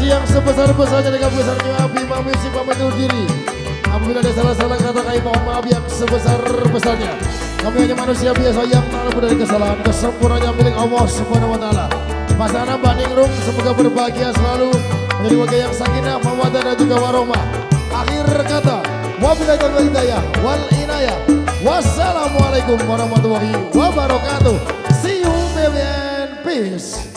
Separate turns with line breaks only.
kasih yang sebesar-besarnya dengan besarnya Bima Music pamit undur diri. Apabila ada salah-salah kata kami mohon maaf yang sebesar-besarnya. Kami hanya manusia biasa yang tak luput dari kesalahan. Kesempurnaannya milik Allah Subhanahu wa taala. Pasangan Banding Rum semoga berbahagia selalu menjadi warga yang sakinah, mawaddah dan juga warohmah. Akhir kata, wabillahi taufiq wal inayah. Wassalamualaikum warahmatullahi wabarakatuh. See you baby and peace.